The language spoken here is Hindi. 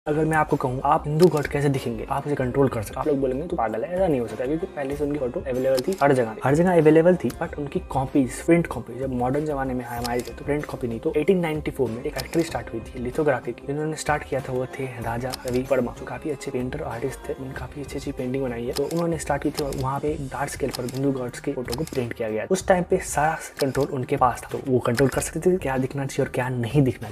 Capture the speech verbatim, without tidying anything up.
अगर मैं आपको कहूँ आप हिंदू गॉड कैसे दिखेंगे, आप उसे कंट्रोल कर सकते, आप लोग बोलेंगे तो पागल है, ऐसा नहीं हो सकता, क्योंकि पहले से उनकी फोटो अवेलेबल थी हर जगह हर जगह अवेलेबल थी। बट उनकी कॉपीज, प्रिंट कॉपी जब मॉडर्न जमाने में हमारे थे तो प्रिंट कॉपी नहीं। तो अठारह सौ चौरानवे में एक फैक्ट्री स्टार्ट हुई थी लिथोग्राफी की, जिन्होंने स्टार्ट किया था वो थे राजा रवि वर्मा, जो काफी अच्छे पेंटर आर्टिस्ट थे, उन्होंने काफी अच्छी अच्छी पेंटिंग बनाई है। तो उन्होंने स्टार्ट की थी और वहाँ पे लार्ज स्केल पर हिंदू गॉड्स के फोटो को प्रिंट किया गया। उस टाइम पे सारा कंट्रोल उनके पास था, तो वो कंट्रोल कर सकते थे क्या दिखना चाहिए और क्या नहीं दिखना